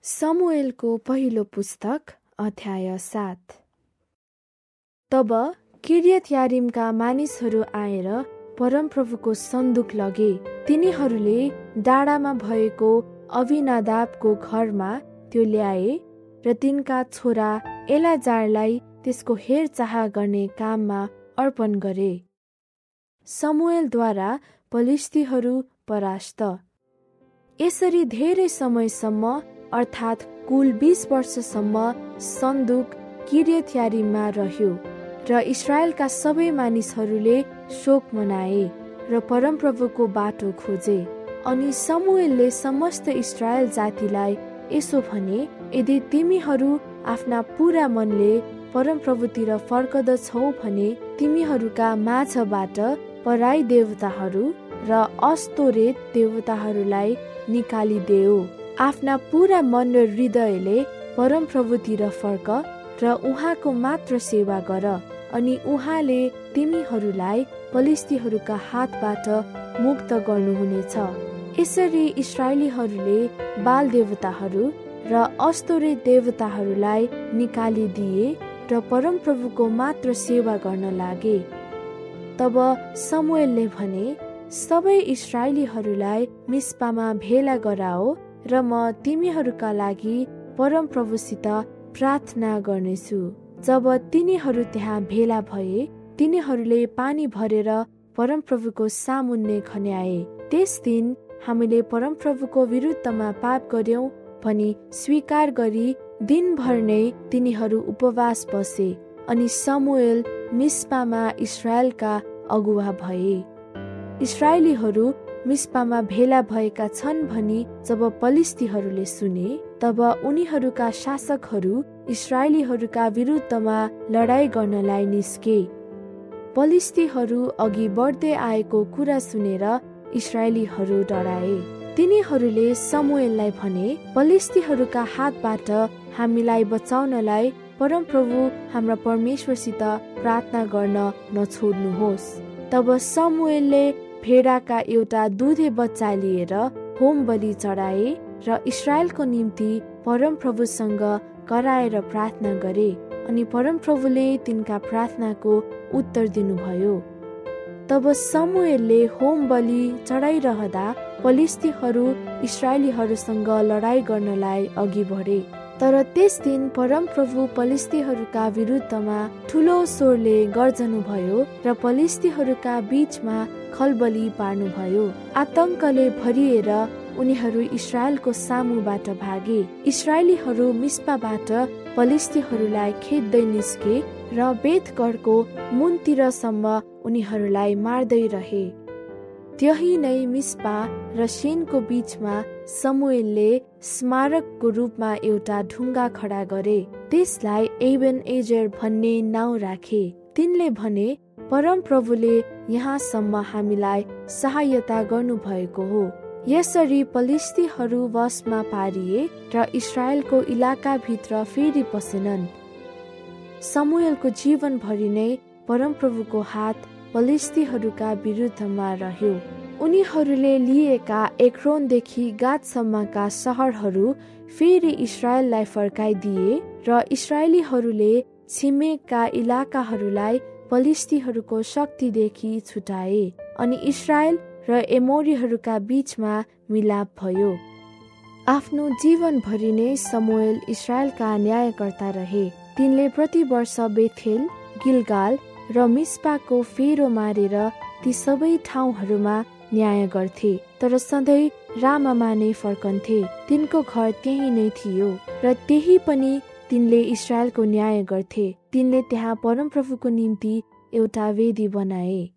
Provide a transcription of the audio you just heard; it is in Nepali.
शमूएलको पहिलो पुस्तक अध्याय 7। तब किर्यतयारिमका मानिसहरू आएर परमप्रभुको सन्दुक लगे। तिनीहरूले डाँडामा भएको अभिनादाबको घरमा त्यो ल्याए र तिनका छोरा एलाजारलाई त्यसको हेरचाह गर्ने काममा अर्पण गरे। शमूएलद्वारा पलिश्तीहरू परास्त। यसरी धेरै समयसम्म अर्थात् कुल 20 वर्षसम्म सन्दुक किर्यतयारिममा रह्यो र इस्राएलका सबै मानिसहरूले शोक मनाए र परमप्रभुको बाटो खोजे। अनि शमूएलले समस्त इस्राएल जातिलाई यसो भने, यदि तिमीहरू आफ्ना पूरा मनले परमप्रभुतिर फर्कदछौ भने तिमीहरूका माझबाट पराई देवताहरू र अस्तोरेत देवताहरूलाई निकालिदेऊ। आफ्ना पूरा मन र हृदयले परमप्रभुतिर फर्क र उहाँको मात्र सेवा गर, अनि उहाँले तिमीहरूलाई पलिश्तीहरूका हातबाट मुक्त गर्नुहुनेछ। यसरी इस्राएलीहरूले बाल देवताहरू र अस्तोरेत देवताहरूलाई निकालिदिए र परमप्रभुको मात्र सेवा गर्न लागे। तब शमूएलले भने, सबै इस्राएलीहरूलाई मिस्पामा भेला गराओ र म तिमीहरूका लागि परमप्रभुसित प्रार्थना गर्नेछु। जब तिनीहरू त्यहाँ भेला भए, तिनीहरूले पानी भरेर परमप्रभुको सामुन्ने खन्याए। त्यस दिन हामीले परमप्रभुको विरुद्धमा पाप गर्यौं भनी स्वीकार गरी दिनभर नै तिनीहरू उपवास बसे। अनि शमूएल मिस्पामा इस्राएलका अगुवा भए। इस्राएलीहरू मिस्पामा भेला भएका छन् भनी जब पलिश्तीहरूले सुने, तब उनीहरूका शासकहरू इस्राएलीहरूका विरुद्धमा लडाईँ गर्नलाई निस्के। पलिश्तीहरू अघि बढ्दै आएको कुरा सुनेर इस्राएलीहरू डराए। तिनीहरूले शमूएललाई भने, पलिश्तीहरूका हातबाट हामीलाई बचाउनलाई परमप्रभु हाम्रा परमेश्वरसित प्रार्थना गर्न नछोड्नुहोस्। तब शमूएलले भेडाका एउटा दुधे बच्चा लिएर होम बलि चढाए र इस्राएलको निम्ति परमप्रभुसँग कराएर प्रार्थना गरे। अनि परमप्रभुले तिनका प्रार्थनाको उत्तर दिनुभयो। तब शमूएलले होम बलि चढाइरहँदा पलिश्तीहरू इस्राएलीहरूसँग लडाईँ गर्नलाई अघि बढे। तर त्यस दिन परमप्रभु पलिश्तीहरूका विरुद्धमा ठुलो स्वरले गर्जनुभयो र पलिश्तीहरूका बीचमा खलबली पार्नुभयो। आतंकले भरिएर उनीहरू इस्राएलको सामुबाट भागे। इस्राएलीहरू मिस्पाबाट पलिश्तीहरूलाई खेद्दै निस्के र बेतगढको मुनतिरसम्म उनीहरूलाई मार्दै रहे। त्यही नै मिस्पा र शेनको बीचमा शमूएलले स्मारकको रूपमा एउटा ढुङ्गा खडा गरे। त्यसलाई एबेन एजेर भन्ने नाउँ राखे। तिनले भने, परमप्रभुले यहाँसम्म हामीलाई सहायता गर्नुभएको हो। यसरी पलिश्तीहरू वशमा पारिए र इस्राएलको इलाकाभित्र फेरि पसेनन्। शमूएलको जीवनभरि नै परमप्रभुको हात पलिश्तीहरूका विरुद्धमा रह्यो। उनीहरूले लिएका एक्रोनदेखि गातसम्मका सहरहरू फेरि इस्राएललाई फर्काइदिए र इस्राएलीहरूले छिमेकका इलाकाहरूलाई पलिश्तीहरूको शक्तिदेखि छुटाए। अनि इस्राएल र एमोरीहरूका बीचमा मिलाप भयो। आफ्नो जीवनभरि नै शमूएल इस्राएलका न्यायकर्ता रहे। तिनले प्रति वर्ष बेथेल, गिलगाल र मिस्पाको फेरो मारेर ती सबै ठाउँहरूमा न्याय गर्थे। तर सधैँ रामामा नै फर्कन्थे। तिनको घर त्यही नै थियो र त्यही पनि तिनले इस्राएलको न्याय गर्थे। तिनले त्यहाँ परमप्रभुको निम्ति एउटा वेदी बनाए।